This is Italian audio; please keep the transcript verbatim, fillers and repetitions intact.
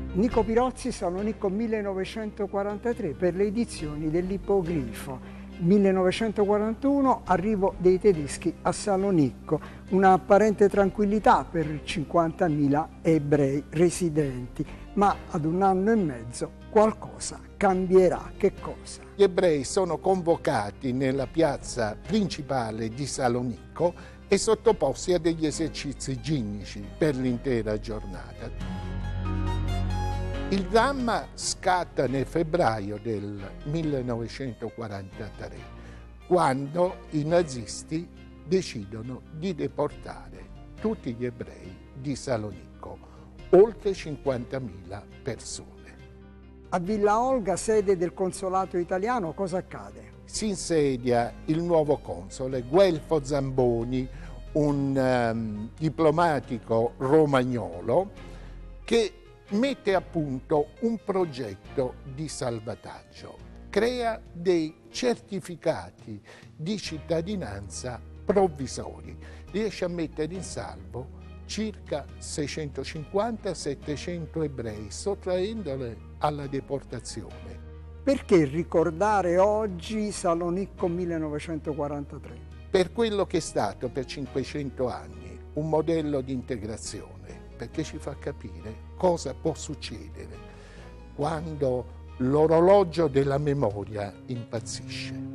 Nico Pirozzi, Salonicco millenovecentoquarantatré, per le edizioni dell'Ippogrifo. millenovecentoquarantuno, arrivo dei tedeschi a Salonicco, una apparente tranquillità per cinquantamila ebrei residenti, ma ad un anno e mezzo qualcosa cambierà. Che cosa? Gli ebrei sono convocati nella piazza principale di Salonicco e sottoposti a degli esercizi ginnici per l'intera giornata. Il dramma scatta nel febbraio del millenovecentoquarantatré, quando i nazisti decidono di deportare tutti gli ebrei di Salonicco, oltre cinquantamila persone. A Villa Olga, sede del consolato italiano, cosa accade? Si insedia il nuovo console, Guelfo Zamboni, un um, diplomatico romagnolo che mette a punto un progetto di salvataggio. Crea dei certificati di cittadinanza provvisori. Riesce a mettere in salvo circa seicentocinquanta settecento ebrei, sottraendoli alla deportazione. Perché ricordare oggi Salonicco millenovecentoquarantatré? Per quello che è stato per cinquecento anni un modello di integrazione, perché ci fa capire cosa può succedere quando l'orologio della memoria impazzisce.